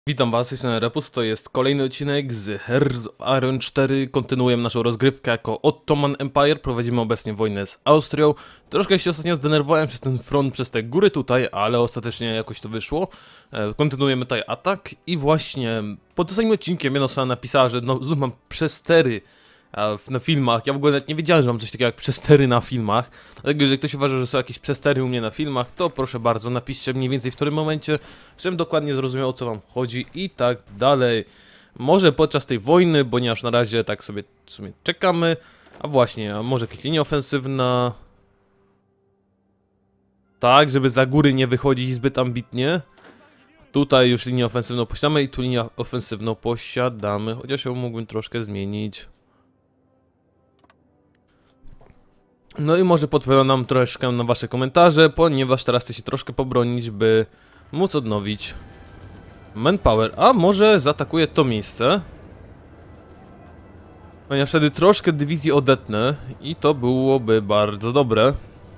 Witam was, jestem Repus, to jest kolejny odcinek z Hearts of Iron 4. Kontynuujemy naszą rozgrywkę jako Ottoman Empire, prowadzimy obecnie wojnę z Austrią. Troszkę się ostatnio zdenerwowałem przez ten front, przez te góry tutaj, ale ostatecznie jakoś to wyszło. Kontynuujemy tutaj atak i właśnie pod ostatnim odcinkiem jedna osoba napisała, że no, znów mam przestery na filmach. Ja w ogóle nawet nie wiedziałem, że mam coś takiego jak przestery na filmach. Dlatego jeżeli ktoś uważa, że są jakieś przestery u mnie na filmach, to proszę bardzo, napiszcie mniej więcej w którym momencie, żebym dokładnie zrozumiał, o co wam chodzi i tak dalej. Może podczas tej wojny, ponieważ na razie tak sobie w sumie czekamy. A właśnie, a może jakaś linia ofensywna? Tak, żeby za góry nie wychodzić zbyt ambitnie. Tutaj już linię ofensywną posiadamy i tu linię ofensywną posiadamy, chociaż ją mógłbym troszkę zmienić. No i może podpowiem nam troszkę na wasze komentarze, ponieważ teraz chcę się troszkę pobronić, by móc odnowić manpower. A może zaatakuję to miejsce? Ponieważ wtedy troszkę dywizji odetnę i to byłoby bardzo dobre.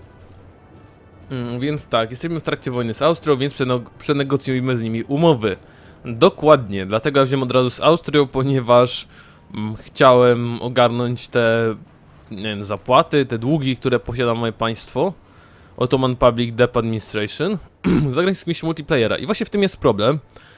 Więc tak, jesteśmy w trakcie wojny z Austrią, więc przenegocjujmy z nimi umowy. Dokładnie, dlatego ja wziąłem od razu z Austrią, ponieważ chciałem ogarnąć te nie wiem, zapłaty, te długi, które posiada moje państwo. Ottoman Public Debt Administration. Zagrać z kimś multiplayera. I właśnie w tym jest problem.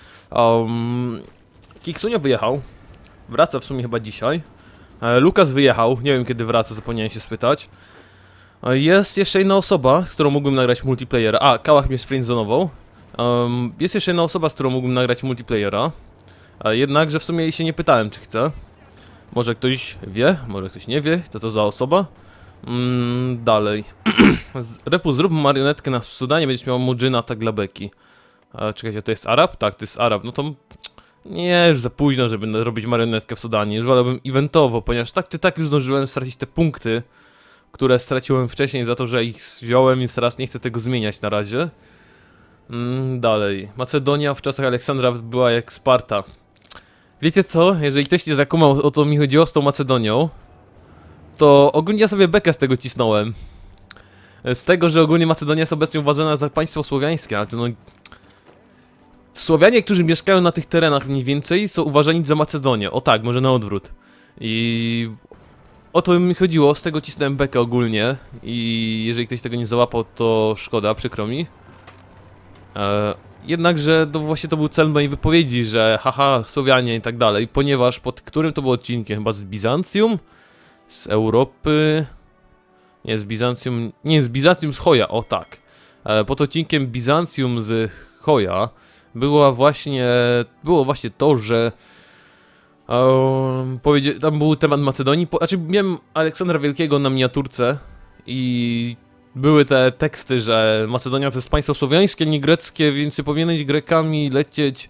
Kiksunio wyjechał. Wraca w sumie chyba dzisiaj. Lukas wyjechał. Nie wiem kiedy wraca, zapomniałem się spytać. Jest jeszcze jedna osoba, z którą mógłbym nagrać multiplayera. A, Kałach mnie sfriendzonował. Jest jeszcze jedna osoba, z którą mógłbym nagrać multiplayera. Jednakże w sumie jej się nie pytałem, czy chce. Może ktoś wie, może ktoś nie wie, co to za osoba. Dalej. Repu, zrób marionetkę na Sudanie, będziesz miał Mudżyna Taglabeki. Czekajcie, to jest Arab? Tak, to jest Arab. No to... Nie, już za późno, żeby robić marionetkę w Sudanie. Już wolałbym eventowo, ponieważ tak już zdążyłem stracić te punkty, które straciłem wcześniej za to, że ich wziąłem, więc teraz nie chcę tego zmieniać na razie. Dalej. Macedonia w czasach Aleksandra była jak Sparta. Wiecie co? Jeżeli ktoś nie zakumał, o co mi chodziło z tą Macedonią, to ogólnie ja sobie bekę z tego cisnąłem. Z tego, że ogólnie Macedonia jest obecnie uważana za państwo słowiańskie, ale to no... Słowianie, którzy mieszkają na tych terenach mniej więcej, są uważani za Macedonię. O tak, może na odwrót. I... O to mi chodziło, z tego cisnąłem bekę ogólnie. I jeżeli ktoś tego nie załapał, to szkoda, przykro mi. Jednakże to właśnie to był cel mojej wypowiedzi, że haha, Słowianie i tak dalej, ponieważ pod którym to było odcinkiem? Chyba z Bizancjum? Z Europy? Nie, z Bizancjum... Nie, z Bizancjum z Choja, o tak. Pod odcinkiem Bizancjum z Choja było właśnie to, że... tam był temat Macedonii, znaczy miałem Aleksandra Wielkiego na miniaturce i... Były te teksty, że Macedonia to jest państwo słowiańskie, nie greckie, więc powinieneś Grekami lecieć,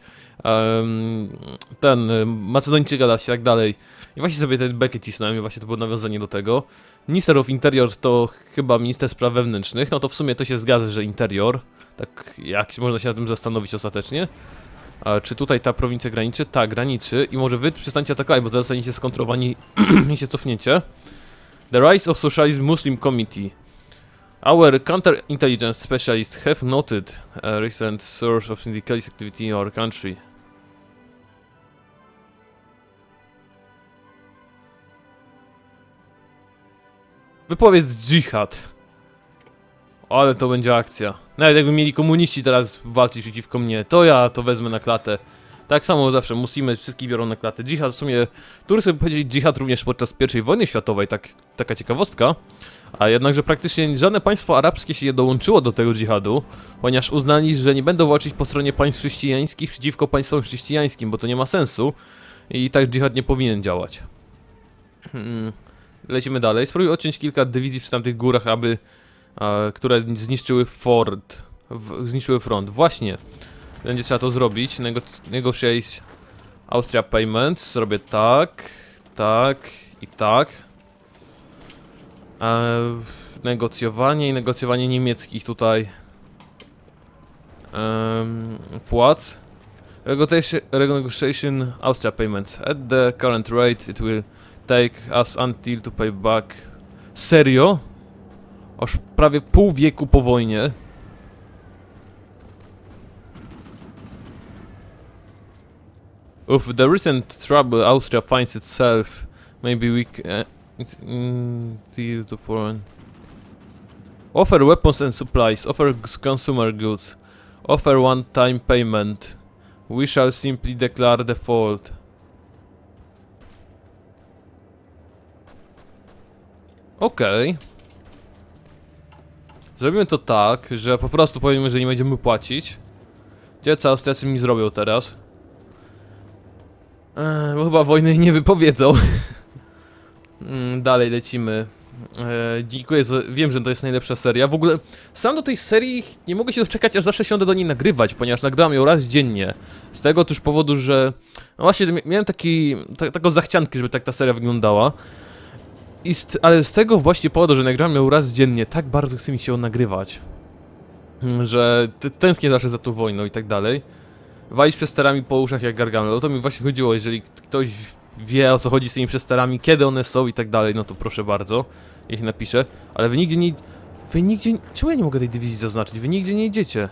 Macedończyk gadać i tak dalej. I właśnie sobie te bekę cisnąłem i właśnie to było nawiązanie do tego. Minister of Interior to chyba minister spraw wewnętrznych, no to w sumie to się zgadza, że Interior. Tak jak można się na tym zastanowić ostatecznie. Czy tutaj ta prowincja graniczy? Tak, graniczy i może wy przestańcie atakować, bo zaraz zostaniecie skontrowani i się cofniecie. The Rise of Socialist Muslim Committee. Our counterintelligence specialists have noted a recent source of syndicalist activity in our country. Wypowiedz dżihad. Ale to będzie akcja. Nawet jakby mieli komuniści teraz walczyć przeciwko mnie, to ja to wezmę na klatę. Tak samo zawsze muslimy, wszystkich biorą na klatę. Dżihad w sumie, Turcy sobie powiedzieli dżihad również podczas I wojny światowej, taka ciekawostka. A jednakże praktycznie żadne państwo arabskie się nie dołączyło do tego dżihadu, ponieważ uznali, że nie będą walczyć po stronie państw chrześcijańskich przeciwko państwom chrześcijańskim, bo to nie ma sensu. I tak dżihad nie powinien działać. Lecimy dalej. Spróbuj odciąć kilka dywizji przy tamtych górach, które zniszczyły zniszczyły front. Właśnie. Będzie trzeba to zrobić. Negotiate Austria Payments. Zrobię tak, tak i tak. Negocjowanie i negocjowanie niemieckich tutaj płac. Renegotiation Austria Payments. At the current rate it will take us until to pay back. Serio? Aż prawie pół wieku po wojnie. With the recent trouble Austria finds itself, maybe we can deal to foreign. Offer weapons and supplies, offer consumer goods, offer one-time payment. We shall simply declare default. Okej. Zrobimy to tak, że po prostu powiemy, że nie będziemy płacić. Gdzie co Austriacy mi zrobią teraz? Bo chyba wojny nie wypowiedzą. Dalej lecimy. Dziękuję wiem, że to jest najlepsza seria. W ogóle sam do tej serii nie mogę się doczekać, aż zawsze siądę do niej nagrywać, ponieważ nagrywam ją raz dziennie. Z tego też powodu, że... No właśnie, miałem taką zachciankę, żeby tak ta seria wyglądała. Ale z tego właśnie powodu, że nagrywam ją raz dziennie, tak bardzo chce mi się ją nagrywać. Że tęsknię zawsze za tą wojną i tak dalej. Walić przesterami po uszach jak Gargamel. O to mi właśnie chodziło, jeżeli ktoś wie, o co chodzi z tymi przesterami, kiedy one są i tak dalej, no to proszę bardzo, ich napiszę. Ale wy nigdzie nie... Czemu ja nie mogę tej dywizji zaznaczyć? Wy nigdzie nie idziecie.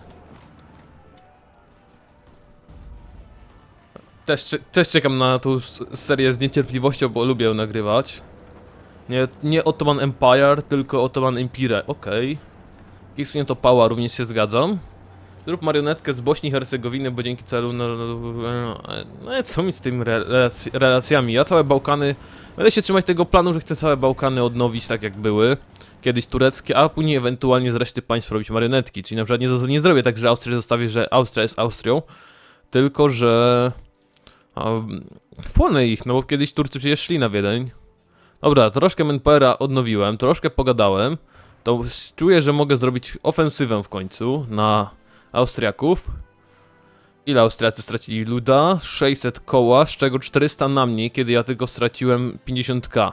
Też czekam na tą serię z niecierpliwością, bo lubię ją nagrywać. Nie Ottoman Empire, tylko Ottoman Empire, okej. Kicksnięto Pała, również się zgadzam. Zrób marionetkę z Bośni i Hercegowiny, bo dzięki celu... No co mi z tymi relacjami? Ja całe Bałkany... Będę się trzymać tego planu, że chcę całe Bałkany odnowić tak jak były. Kiedyś tureckie, a później ewentualnie z reszty państw robić marionetki. Czyli na przykład nie zrobię tak, że Austrię zostawię, że Austria jest Austrią. Tylko, że... Wchłonę ich, no bo kiedyś Turcy przecież szli na Wiedeń. Dobra, troszkę Menpera odnowiłem, troszkę pogadałem. To czuję, że mogę zrobić ofensywę w końcu na Austriaków. Ile Austriacy stracili luda? 600 koła, z czego 400 na mnie, kiedy ja tylko straciłem 50k.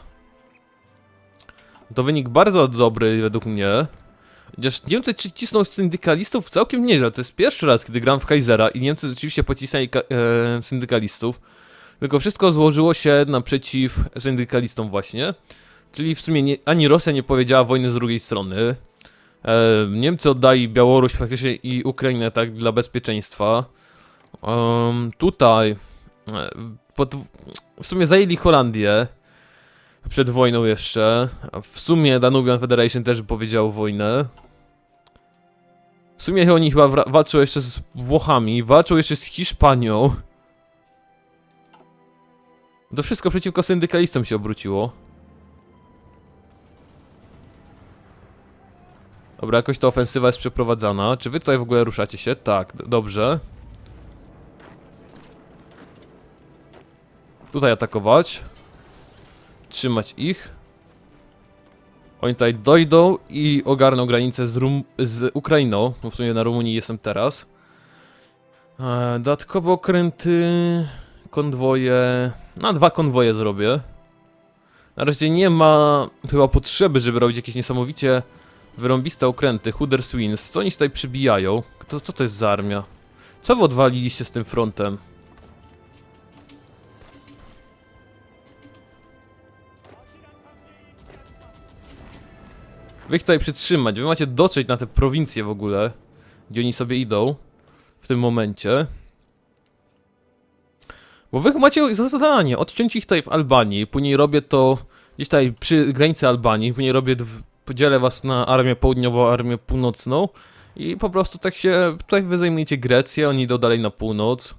To wynik bardzo dobry według mnie. Chociaż Niemcy cisną syndykalistów całkiem nieźle. To jest pierwszy raz, kiedy gram w Kaisera i Niemcy rzeczywiście pocisnęli syndykalistów. Tylko wszystko złożyło się naprzeciw syndykalistom właśnie. Czyli w sumie ani Rosja nie powiedziała wojny z drugiej strony. Niemcy oddali Białoruś faktycznie i Ukrainę tak dla bezpieczeństwa. Tutaj w sumie zajęli Holandię przed wojną jeszcze. W sumie Danubian Federation też powiedział wojnę. W sumie oni chyba walczą jeszcze z Włochami, walczą jeszcze z Hiszpanią. To wszystko przeciwko syndykalistom się obróciło. Dobra, jakoś ta ofensywa jest przeprowadzana. Czy wy tutaj w ogóle ruszacie się? Tak, dobrze. Tutaj atakować. Trzymać ich. Oni tutaj dojdą i ogarną granicę z Ukrainą. No w sumie na Rumunii jestem teraz. Dodatkowo okręty... Konwoje... Na 2 konwoje zrobię. Na razie nie ma chyba potrzeby, żeby robić jakieś niesamowicie wyrąbiste okręty. Hudderswins. Co oni tutaj przybijają? Co to jest za armia? Co wy odwaliliście z tym frontem? Wy ich tutaj przytrzymać. Wy macie dotrzeć na te prowincje w ogóle, gdzie oni sobie idą w tym momencie. Bo wy macie za zadanie odciąć ich tutaj w Albanii, później robię to gdzieś tutaj przy granicy Albanii, później podzielę was na armię południową, armię północną i po prostu tak się, tutaj wy zajmujecie Grecję, oni idą dalej na północ.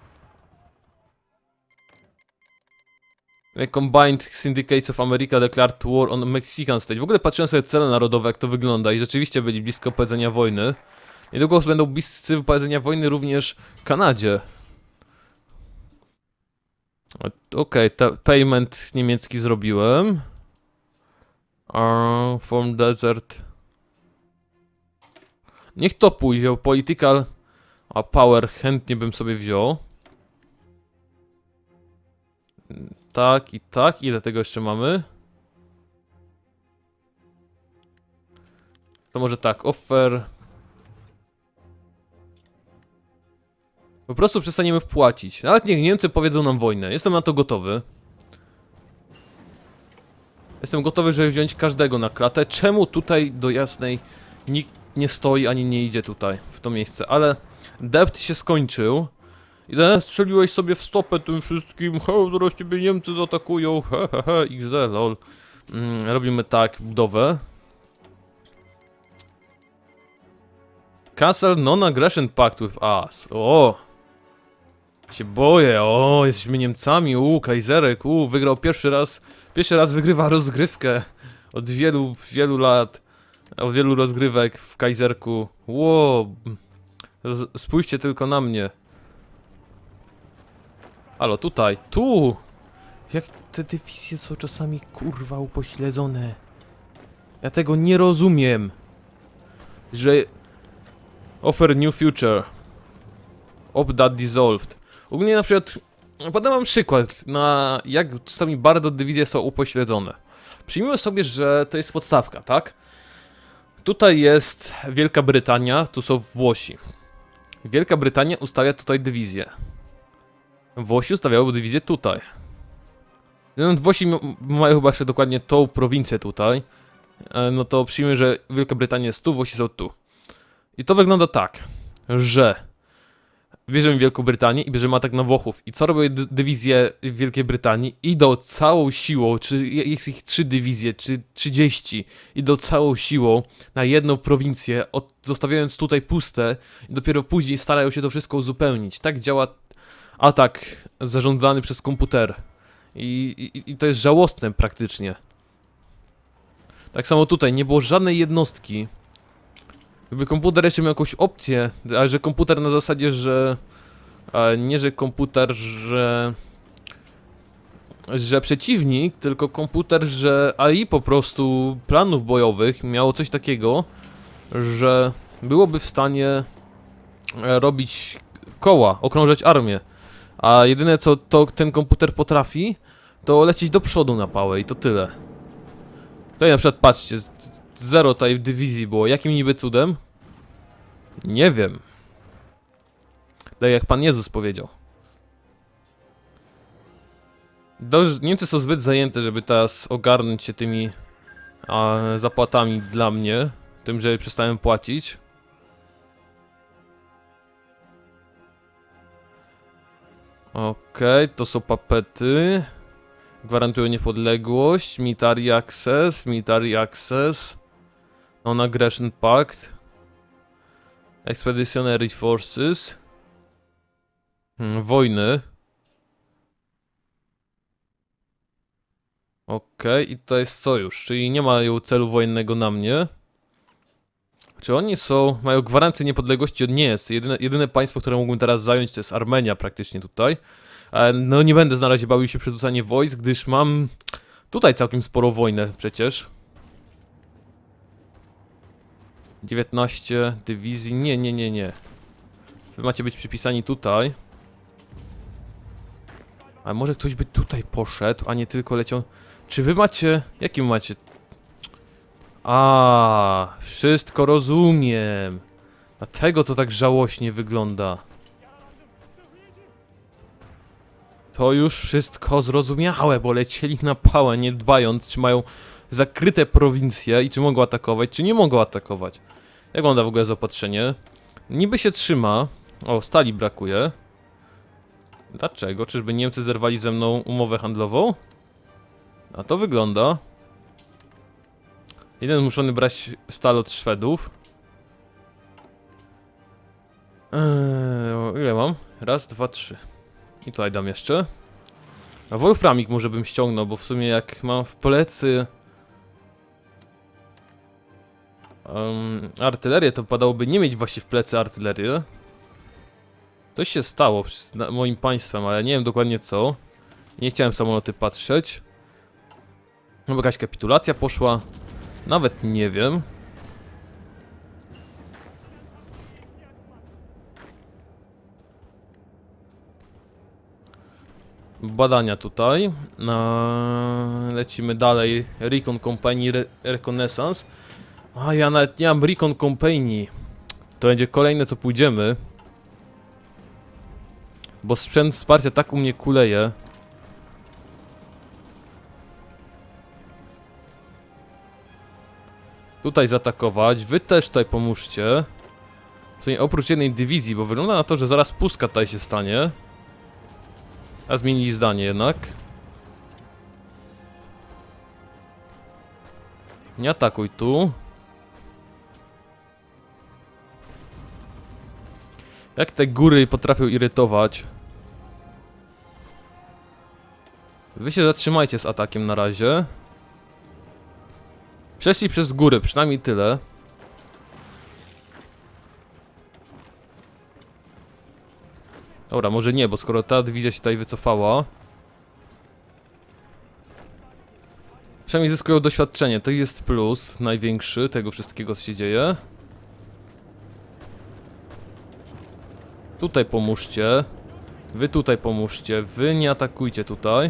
Combined Syndicates of America declared war on Mexican State. W ogóle patrzyłem sobie cele narodowe, jak to wygląda i rzeczywiście byli blisko powiedzenia wojny. Niedługo będą bliscy wypowiedzenia wojny również Kanadzie. Okej, payment niemiecki zrobiłem. From Desert. Niech to pójdzie, political power chętnie bym sobie wziął. Tak i tak, ile tego jeszcze mamy? To może tak, offer. Po prostu przestaniemy płacić. Nawet niech Niemcy powiedzą nam wojnę. Jestem na to gotowy. Jestem gotowy, żeby wziąć każdego na klatę. Czemu tutaj do jasnej nikt nie stoi ani nie idzie tutaj, w to miejsce? Ale dept się skończył. Ile strzeliłeś sobie w stopę tym wszystkim? He, zaraz ciebie Niemcy zaatakują. He, XD, lol. Robimy tak, budowę. Cancel non-aggression pact with us. O! Się boję, o, jesteśmy Niemcami, Kajzerek, wygrał pierwszy raz wygrywa rozgrywkę od wielu lat, od wielu rozgrywek w Kajzerku. Wow, spójrzcie tylko na mnie. Halo, tutaj, tu! Jak te dywizje są czasami kurwa upośledzone. Ja tego nie rozumiem. Że... Offer new future. Opt that dissolved. Ogólnie na przykład... Podam wam przykład na jak czasami bardzo dywizje są upośledzone. Przyjmijmy sobie, że to jest podstawka, tak? Tutaj jest Wielka Brytania, tu są Włosi. Wielka Brytania ustawia tutaj dywizję. Włosi ustawiają dywizję tutaj. Włosi mają chyba jeszcze dokładnie tą prowincję tutaj. No to przyjmijmy, że Wielka Brytania jest tu, Włosi są tu. I to wygląda tak, że bierzemy Wielką Brytanię i bierzemy atak na Włochów. I co robią dywizje w Wielkiej Brytanii? Idą całą siłą, czy jest ich 3 dywizje, czy 30, idą całą siłą na jedną prowincję, zostawiając tutaj puste i dopiero później starają się to wszystko uzupełnić. Tak działa atak zarządzany przez komputer. I to jest żałosne praktycznie. Tak samo tutaj, nie było żadnej jednostki. Gdyby komputer jeszcze miał jakąś opcję, ale że komputer na zasadzie, że... nie, że komputer, że przeciwnik, tylko komputer, że AI po prostu planów bojowych miało coś takiego, że byłoby w stanie robić koła, okrążać armię. A jedyne co ten komputer potrafi, to lecieć do przodu na pałę i to tyle. Tutaj na przykład patrzcie, 0 tutaj w dywizji było, jakim niby cudem? Nie wiem. Tak jak Pan Jezus powiedział. Niemcy są zbyt zajęte, żeby teraz ogarnąć się tymi zapłatami dla mnie. Tym, że przestałem płacić. Okej, to są papety. Gwarantują niepodległość. Military access. Non-aggression pact. Expeditionary forces. Wojny. Okej, i to jest sojusz, czyli nie mają celu wojennego na mnie. Czy oni mają gwarancję niepodległości? Nie jest. Jedyne państwo, które mógłbym teraz zająć, to jest Armenia praktycznie tutaj. No nie będę na razie bawił się przerzucanie wojsk, gdyż mam tutaj całkiem sporo wojnę przecież. 19 dywizji. Nie. Wy macie być przypisani tutaj. Ale może ktoś by tutaj poszedł, a nie tylko leciał... Czy wy macie... Jaki macie... Wszystko rozumiem. Dlatego to tak żałośnie wygląda. To już wszystko zrozumiałe, bo lecieli na pałę, nie dbając, czy mają zakryte prowincje i czy mogą atakować, czy nie mogą atakować. Jak wygląda w ogóle zaopatrzenie? Niby się trzyma. O, stali brakuje. Dlaczego? Czyżby Niemcy zerwali ze mną umowę handlową? A to wygląda. Jeden zmuszony brać stal od Szwedów. Ile mam? Raz, dwa, trzy. I tutaj dam jeszcze. A Wolframik może bym ściągnął, bo w sumie jak mam w plecy artylerię, to padałoby nie mieć właśnie w plecy artylerię. Coś się stało z moim państwem, ale nie wiem dokładnie co. Nie chciałem samoloty patrzeć. No bo jakaś kapitulacja poszła. Nawet nie wiem. Badania tutaj. Lecimy dalej. Recon Company Reconnaissance. Ja nawet nie mam Recon Company. To będzie kolejne co pójdziemy. Bo sprzęt wsparcia tak u mnie kuleje. Tutaj zaatakować. Wy też tutaj pomóżcie. W sumie oprócz jednej dywizji, bo wygląda na to, że zaraz pustka tutaj się stanie. A zmienili zdanie jednak. Nie atakuj tu. Jak te góry potrafią irytować. Wy się zatrzymajcie z atakiem na razie. Przeszli przez góry, przynajmniej tyle. Dobra, może nie, bo skoro ta dywizja się tutaj wycofała. Przynajmniej zyskują doświadczenie, to jest plus największy tego wszystkiego, co się dzieje. Tutaj pomóżcie. Wy tutaj pomóżcie, wy nie atakujcie tutaj.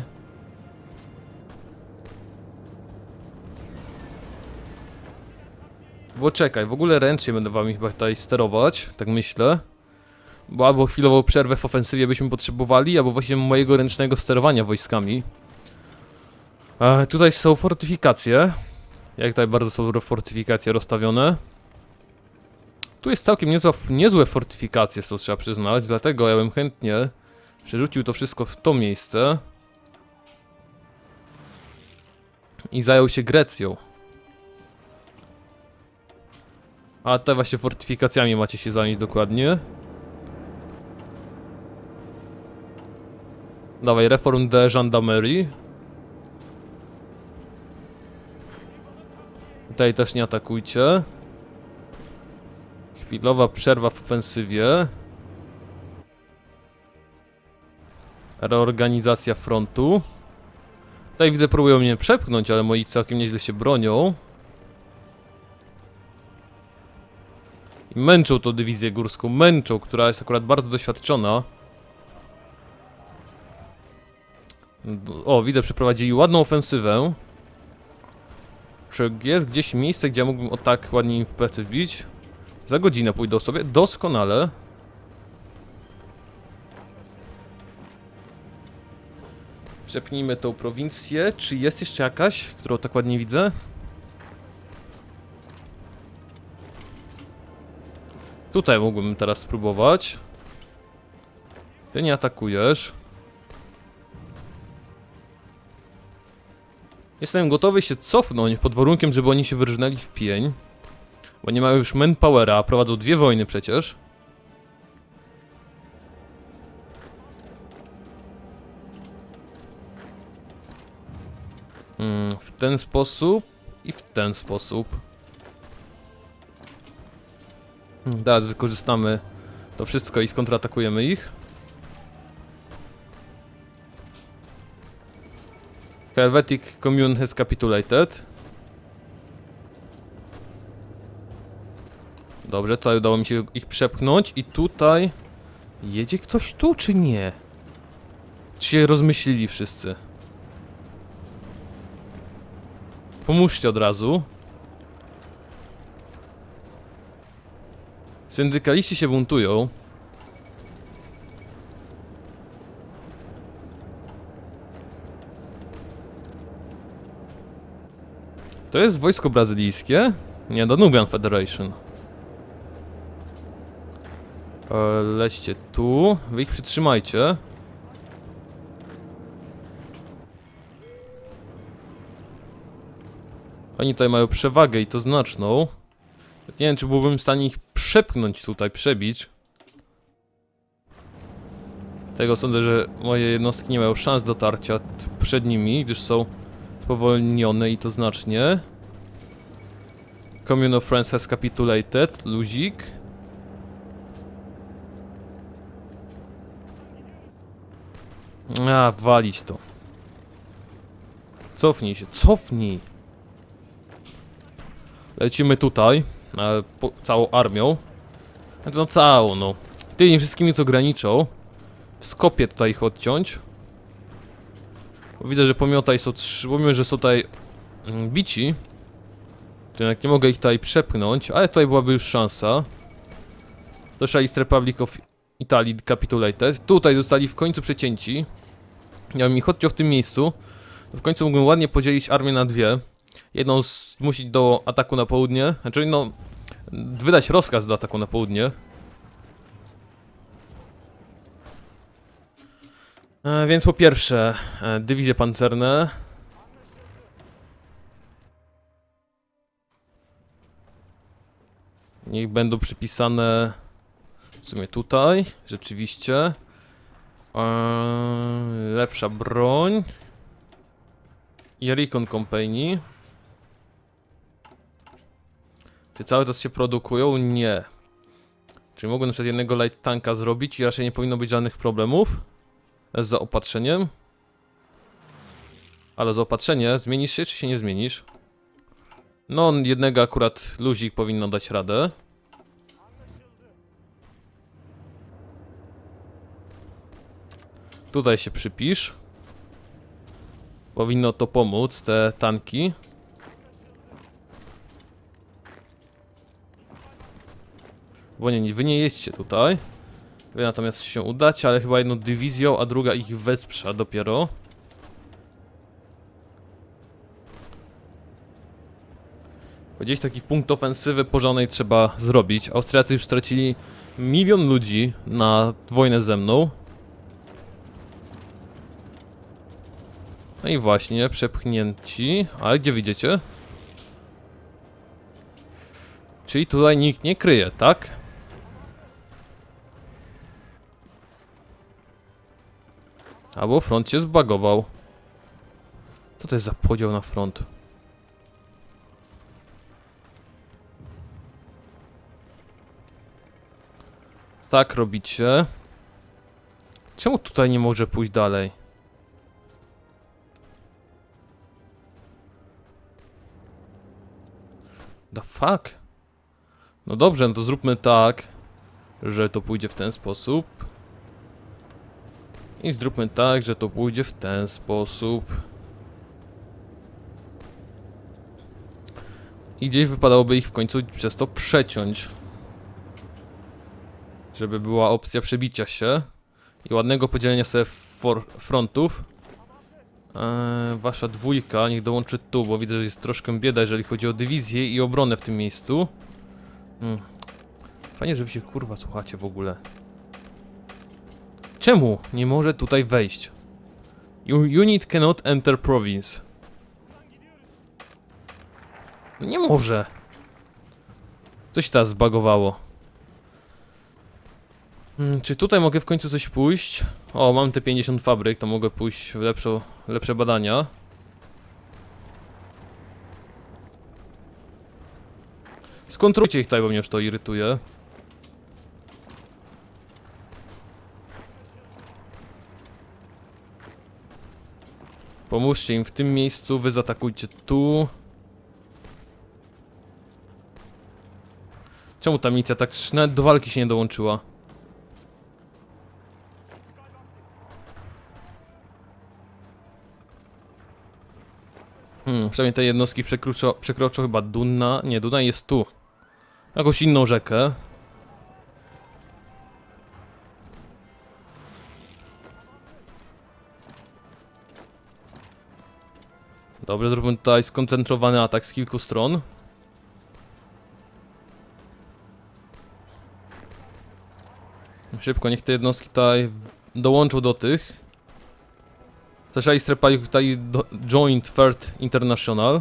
Bo czekaj, w ogóle ręcznie będę wami chyba tutaj sterować, tak myślę. Bo albo chwilową przerwę w ofensywie byśmy potrzebowali, albo właśnie mojego ręcznego sterowania wojskami. Tutaj są fortyfikacje. Jak tutaj bardzo są fortyfikacje rozstawione. Tu jest całkiem niezłe fortyfikacje, co trzeba przyznać, dlatego ja bym chętnie przerzucił to wszystko w to miejsce. I zajął się Grecją. A te właśnie fortyfikacjami macie się zająć dokładnie. Dawaj, reform de gendarmerie. Tutaj też nie atakujcie. Chwilowa przerwa w ofensywie. Reorganizacja frontu. Tutaj widzę, próbują mnie przepchnąć, ale moi całkiem nieźle się bronią. I męczą tą dywizję górską, męczą, która jest akurat bardzo doświadczona. O, widzę, przeprowadzili ładną ofensywę. Czy jest gdzieś miejsce, gdzie ja mógłbym o tak ładnie im w plecy wbić? Za godzinę pójdą sobie, doskonale. Przepnijmy tą prowincję. Czy jest jeszcze jakaś, którą tak ładnie widzę? Tutaj mógłbym teraz spróbować. Ty nie atakujesz. Jestem gotowy się cofnąć pod warunkiem, żeby oni się wyrżnęli w pień. Bo nie mają już manpowera, a prowadzą 2 wojny przecież. W ten sposób i w ten sposób. Teraz wykorzystamy to wszystko i skontratakujemy ich. Helvetic Commune has capitulated. Dobrze, tutaj udało mi się ich przepchnąć i tutaj... Jedzie ktoś tu, czy nie? Czy się rozmyślili wszyscy? Pomóżcie od razu. Syndykaliści się buntują. To jest wojsko brazylijskie? Nie, Danubian Federation. Lećcie tu. Wy ich przytrzymajcie. Oni tutaj mają przewagę i to znaczną. Nie wiem, czy byłbym w stanie ich przepchnąć tutaj, przebić. Tego sądzę, że moje jednostki nie mają szans dotarcia przed nimi, gdyż są spowolnione i to znacznie. Commune of Friends has capitulated. Luzik. A, walić to. Cofnij się, cofnij. Lecimy tutaj. Całą armią. No całą, no. Tymi wszystkimi, co graniczą. W Skopie tutaj ich odciąć. Bo widzę, że pomimo tutaj są pomimo, że są tutaj bici, to jednak nie mogę ich tutaj przepchnąć, ale tutaj byłaby już szansa. Socialist Republic of Italy capitulated. Tutaj zostali w końcu przecięci. Ja bym ich odciął w tym miejscu. W końcu mógłbym ładnie podzielić armię na 2. Jedną zmusić do ataku na południe, znaczy no, wydać rozkaz do ataku na południe. Więc po pierwsze, dywizje pancerne. Niech będą przypisane w sumie tutaj, rzeczywiście. Lepsza broń. I Recon Company. Czy cały czas się produkują? Nie. Czyli mogłem na przykład jednego light tanka zrobić i raczej nie powinno być żadnych problemów z zaopatrzeniem. Ale zaopatrzenie, zmienisz się czy się nie zmienisz? No, jednego akurat luzik powinno dać radę. Tutaj się przypisz. Powinno to pomóc, te tanki. Bo nie, wy nie jedźcie tutaj. Wy natomiast się udacie, ale chyba jedną dywizją, a druga ich wesprze dopiero. Gdzieś taki punkt ofensywy porządnej trzeba zrobić. Austriacy już stracili 1 milion ludzi na wojnę ze mną. No i właśnie, przepchnięci. Ale gdzie widzicie? Czyli tutaj nikt nie kryje, tak? Albo front się zbagował. Co to jest za podział na front? Tak robicie. Czemu tutaj nie może pójść dalej? The fuck? No dobrze, no to zróbmy tak, że to pójdzie w ten sposób. I zróbmy tak, że to pójdzie w ten sposób. I gdzieś wypadałoby ich w końcu przez to przeciąć. Żeby była opcja przebicia się. I ładnego podzielenia sobie frontów. Wasza dwójka niech dołączy tu, bo widzę, że jest troszkę bieda, jeżeli chodzi o dywizję i obronę w tym miejscu. Fajnie, że wy się kurwa słuchacie w ogóle. Czemu nie może tutaj wejść? Unit cannot enter province. No nie może. Coś teraz zbagowało. Czy tutaj mogę w końcu coś pójść? O, mam te 50 fabryk, to mogę pójść w lepsze badania. Skontrolujcie ich tutaj, bo mnie już to irytuje. Pomóżcie im w tym miejscu, wy zaatakujcie tu. Czemu ta milicja tak nawet do walki się nie dołączyła? Przynajmniej te jednostki przekroczą chyba Duna. Nie, Duna jest tu. Jakąś inną rzekę. Dobrze, zróbmy tutaj skoncentrowany atak z kilku stron. Szybko, niech te jednostki tutaj dołączą do tych. Zaczęli strepali tutaj Joint Third International.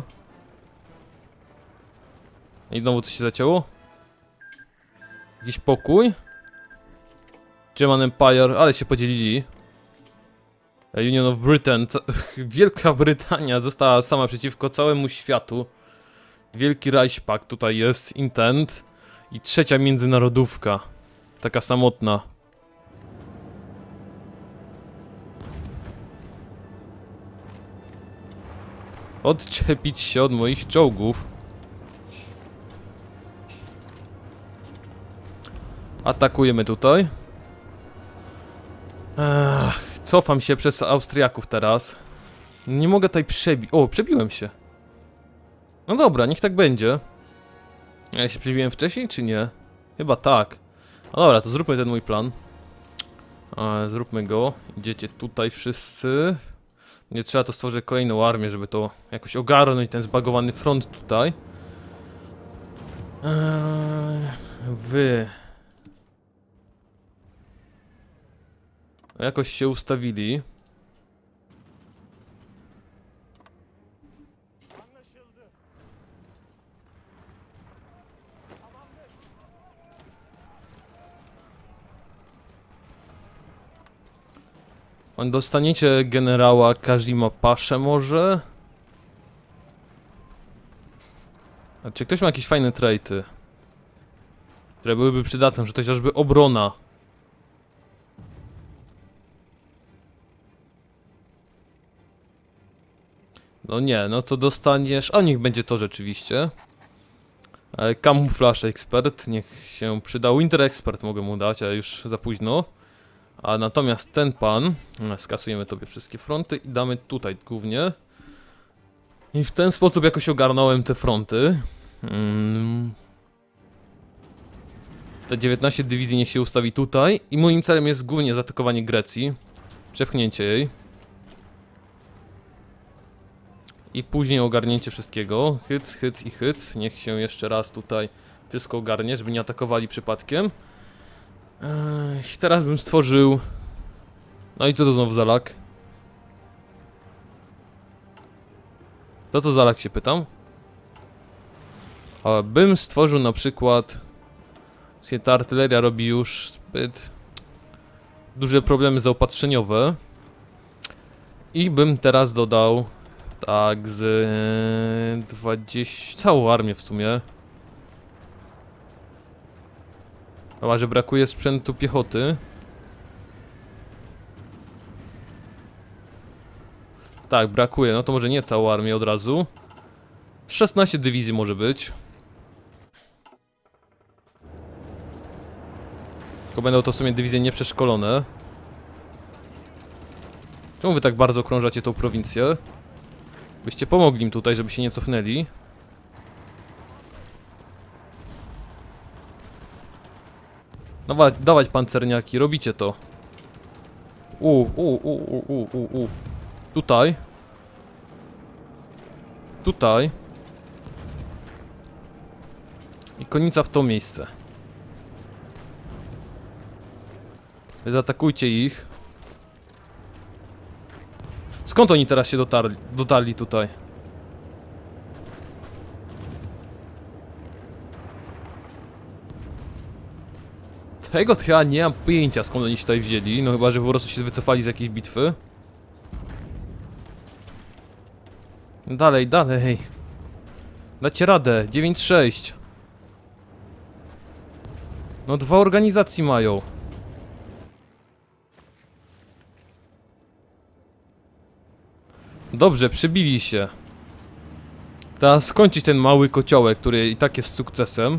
I znowu coś się zacięło. Jakiś pokój. German Empire, ale się podzielili. Union of Britain. Wielka Brytania została sama przeciwko całemu światu. Wielki Reichspakt tutaj jest, Intent. I trzecia międzynarodówka. Taka samotna. Odczepić się od moich czołgów. Atakujemy tutaj. Cofam się przez Austriaków teraz. Nie mogę tutaj przebić. O, przebiłem się. No dobra, niech tak będzie. Ja się przebiłem wcześniej, czy nie? Chyba tak. No dobra, to zróbmy ten mój plan. Zróbmy go. Idziecie tutaj wszyscy. Nie trzeba to stworzyć kolejną armię, żeby to jakoś ogarnąć, ten zbagowany front tutaj. Wy. Jakoś się ustawili. Dostaniecie generała Kazima Paszę może? A czy ktoś ma jakieś fajne traity, które byłyby przydatne, że to chociażby obrona? No nie, no to dostaniesz... A niech będzie to rzeczywiście. Kamuflaż ekspert, niech się przyda. Winter ekspert mogę mu dać, ale już za późno. A natomiast ten pan... Skasujemy tobie wszystkie fronty i damy tutaj głównie. I w ten sposób jakoś ogarnąłem te fronty. Te 19 dywizji niech się ustawi tutaj. I moim celem jest głównie zaatakowanie Grecji. Przepchnięcie jej. I później ogarnięcie wszystkiego. Hyc, hyc i hyc. Niech się jeszcze raz tutaj wszystko ogarnie, żeby nie atakowali przypadkiem. Teraz bym stworzył... No i co to znowu za lag? Co to za lag, się pytam? Bym stworzył na przykład... Ta artyleria robi już zbyt duże problemy zaopatrzeniowe. I bym teraz dodał... Tak, z 20... całą armię w sumie. Chyba, że brakuje sprzętu piechoty. Tak, brakuje, no to może nie całą armię od razu. 16 dywizji może być. Tylko będą to w sumie dywizje nieprzeszkolone. Czemu wy tak bardzo okrążacie tą prowincję? Byście pomogli im tutaj, żeby się nie cofnęli. Dawać pancerniaki, robicie to. Tutaj. Tutaj. I konica w to miejsce. Zaatakujcie ich. Skąd oni teraz się dotarli tutaj? Tego to ja nie mam pojęcia, skąd oni się tutaj wzięli. No chyba, że po prostu się wycofali z jakiejś bitwy. Dalej, dalej. Dacie radę. 9-6. No 2 organizacje mają. Dobrze, przybili się. Teraz skończyć ten mały kociołek, który i tak jest sukcesem.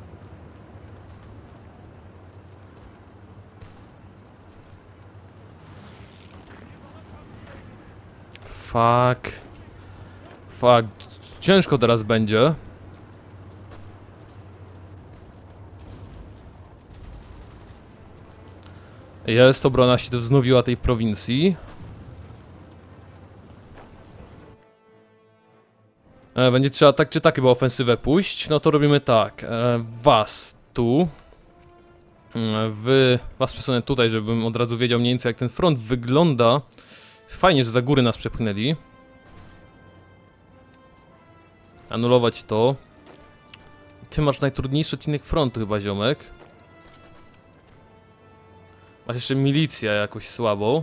Fuck. Ciężko teraz będzie. Jest, obrona się wznowiła tej prowincji. Będzie trzeba tak czy tak chyba ofensywę pójść. No to robimy tak. Was tu. Was przesunę tutaj, żebym od razu wiedział mniej więcej jak ten front wygląda. Fajnie, że za góry nas przepchnęli. Anulować to. Ty masz najtrudniejszy odcinek frontu chyba, ziomek. Masz jeszcze milicję jakoś słabą.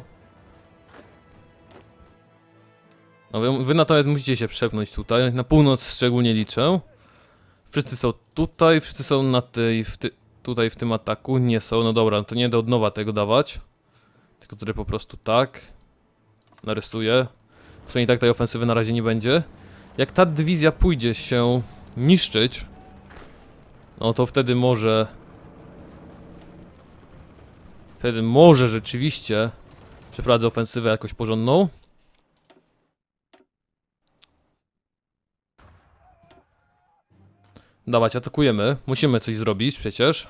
No wy natomiast musicie się przepchnąć tutaj. Na północ szczególnie liczę. Wszyscy są tutaj, wszyscy są na tej... tutaj w tym ataku. Nie są, no dobra, no to nie będę od nowa tego dawać. Tylko tutaj po prostu tak. Narysuję. W sumie i tak tej ofensywy na razie nie będzie. Jak ta dywizja pójdzie się niszczyć, no to wtedy może... Wtedy może rzeczywiście przeprowadzę ofensywę jakoś porządną. Dawać, atakujemy. Musimy coś zrobić przecież.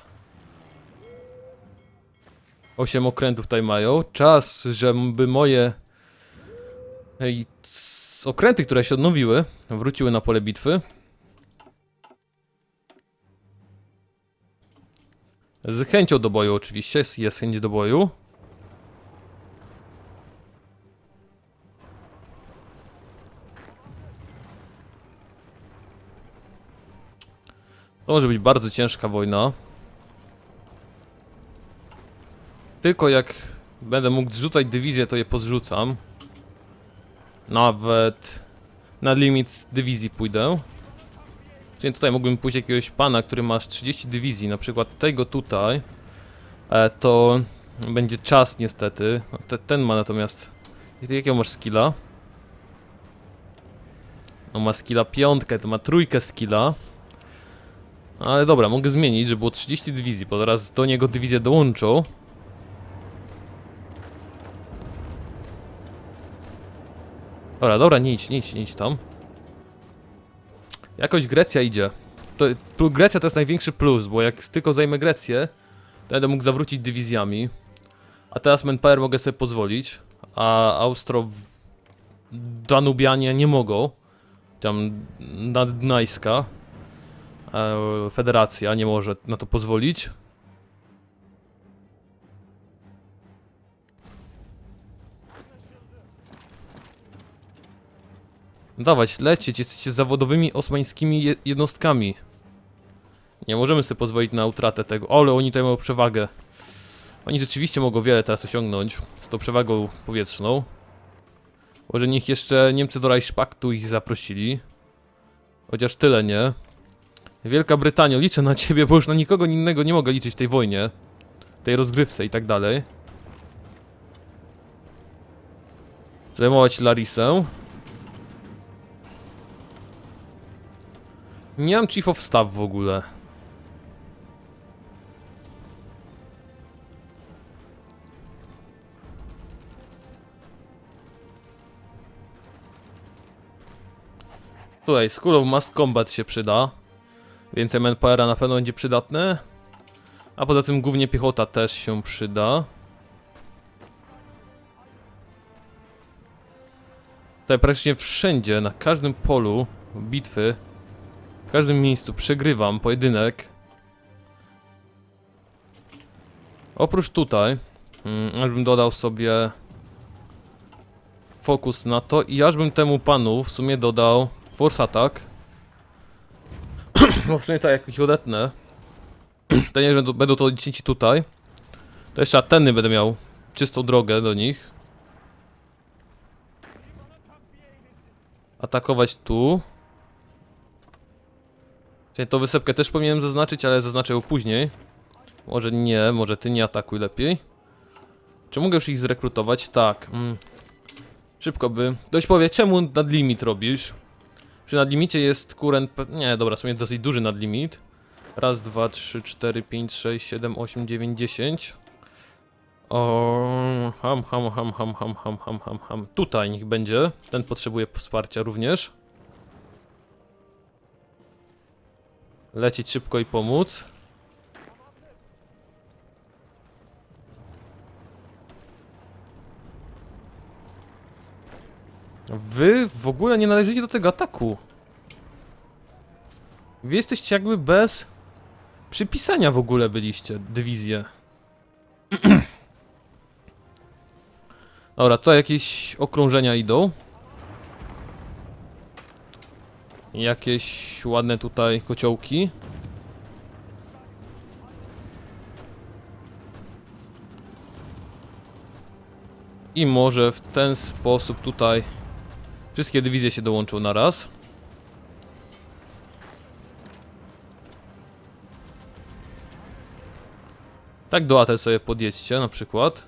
8 okrętów tutaj mają. Czas, żeby moje... okręty, które się odnowiły, wróciły na pole bitwy. Z chęcią do boju oczywiście, jest chęć do boju. To może być bardzo ciężka wojna. Tylko jak będę mógł zrzucać dywizję, to je pozrzucam. Nawet na limit dywizji pójdę. Czyli tutaj mógłbym pójść jakiegoś pana, który ma 30 dywizji, na przykład tego tutaj. To będzie czas niestety. Ten ma natomiast... Jakiego masz skilla? No ma skilla 5, to ma 3 skilla. Ale dobra, mogę zmienić, żeby było 30 dywizji, bo teraz do niego dywizję dołączą. Dobra, nie idź tam. Jakoś Grecja idzie. Grecja to jest największy plus, bo jak tylko zajmę Grecję, to będę mógł zawrócić dywizjami. A teraz manpower mogę sobie pozwolić, a Danubianie nie mogą. Tam Naddunajska Federacja nie może na to pozwolić. Dawać, lecieć, jesteście zawodowymi osmańskimi jednostkami. Nie możemy sobie pozwolić na utratę tego. Ale oni tutaj mają przewagę. Oni rzeczywiście mogą wiele teraz osiągnąć z tą przewagą powietrzną. Może niech jeszcze Niemcy do Reichspaktu ich zaprosili. Chociaż tyle nie. Wielka Brytania, liczę na ciebie, bo już na nikogo innego nie mogę liczyć w tej wojnie. Tej rozgrywce i tak dalej. Zajmować Larisę. Nie mam Chief of Staff w ogóle. Tutaj School of Mass Combat się przyda. Więcej manpowera na pewno będzie przydatne. A poza tym głównie piechota też się przyda. Tutaj praktycznie wszędzie, na każdym polu bitwy, w każdym miejscu przegrywam pojedynek. Oprócz tutaj, aż bym dodał sobie fokus na to i aż bym temu panu w sumie dodał force attack. No w sumie tak, jak ich odetnę, to nie będą to dzieci tutaj. To jeszcze Ateny będę miał czystą drogę do nich. Atakować tu. Czyli tą wysepkę też powinienem zaznaczyć, ale zaznaczę ją później. Może nie, może ty nie atakuj lepiej. Czy mogę już ich zrekrutować? Tak. Szybko by. Ktoś powie, czemu nadlimit robisz? Przy nadlimicie jest kurent... Nie, dobra, w sumie dosyć duży nadlimit. Raz, 2, 3, 4, 5, 6, 7, 8, 9, 10. O, Tutaj niech będzie. Ten potrzebuje wsparcia również. Lecieć szybko i pomóc. Wy w ogóle nie należycie do tego ataku. Wy jesteście jakby bez przypisania w ogóle byliście, dywizję. Dobra, tutaj jakieś okrążenia idą. Jakieś ładne tutaj kociołki. I może w ten sposób tutaj wszystkie dywizje się dołączą na raz. Tak do Aten sobie podjedźcie na przykład.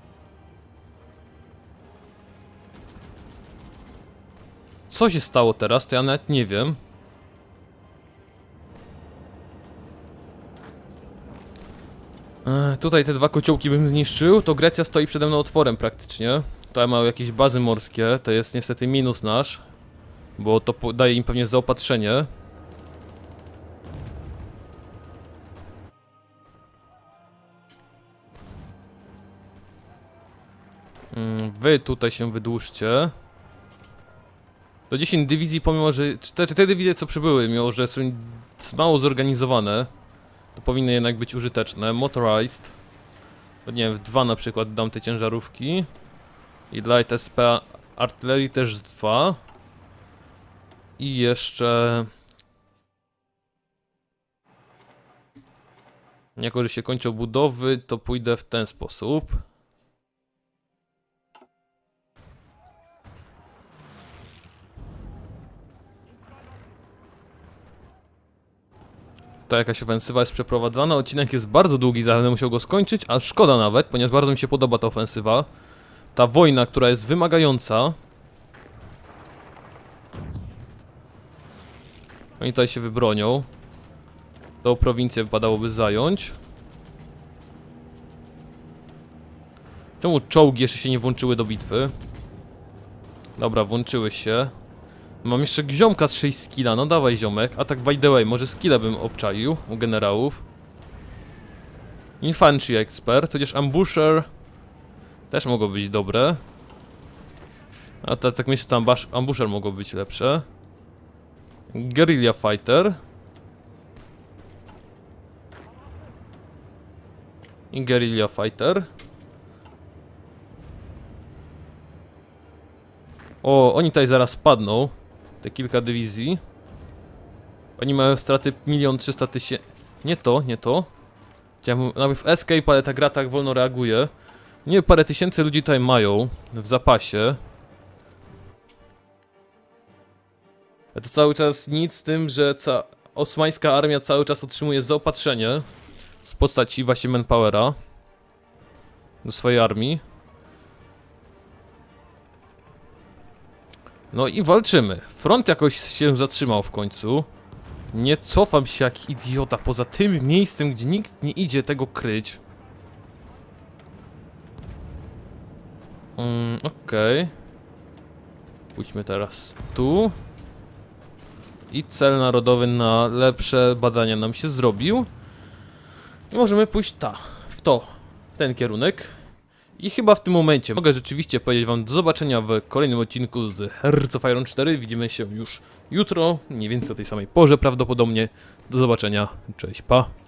Co się stało teraz? To ja nawet nie wiem. Tutaj te dwa kociołki bym zniszczył. To Grecja stoi przede mną otworem praktycznie. Tutaj mają jakieś bazy morskie. To jest niestety minus nasz. Bo to daje im pewnie zaopatrzenie. Wy tutaj się wydłużcie. Do 10 dywizji, pomimo że te dywizje co przybyły, mimo że są mało zorganizowane, to powinny jednak być użyteczne. Motorized. To nie wiem, w 2 na przykład dam te ciężarówki. I Light SP Artillery też 2. I jeszcze... Jako, że się kończą budowy, to pójdę w ten sposób. Tutaj jakaś ofensywa jest przeprowadzana. Odcinek jest bardzo długi, będę musiał go skończyć, a szkoda nawet, ponieważ bardzo mi się podoba ta ofensywa. Ta wojna, która jest wymagająca. Oni tutaj się wybronią. Tą prowincję wypadałoby zająć. Czemu czołgi jeszcze się nie włączyły do bitwy? Dobra, włączyły się. Mam jeszcze ziomka z 6 skilla, no dawaj ziomek. A tak by the way, może skilla bym obczaił u generałów. Infantry expert, chociaż ambusher też mogło być dobre. A tak myślę, że tam ambusher mogło być lepsze. Guerrilla fighter. I guerrilla fighter. O, oni tutaj zaraz padną. Te kilka dywizji. Oni mają straty 1 300 000. Nie to, nie to. Chciałem nawet w escape, ale ta gra tak wolno reaguje. Nie, parę tysięcy ludzi tutaj mają w zapasie. A to cały czas nic z tym, że osmańska armia cały czas otrzymuje zaopatrzenie z postaci właśnie manpowera do swojej armii. No i walczymy. Front jakoś się zatrzymał w końcu. Nie cofam się jak idiota poza tym miejscem, gdzie nikt nie idzie tego kryć. Okej. Pójdźmy teraz tu. I cel narodowy na lepsze badania nam się zrobił. I możemy pójść w ten kierunek. I chyba w tym momencie mogę rzeczywiście powiedzieć wam do zobaczenia w kolejnym odcinku z Hearts of Iron 4. Widzimy się już jutro, mniej więcej o tej samej porze prawdopodobnie. Do zobaczenia, cześć, pa.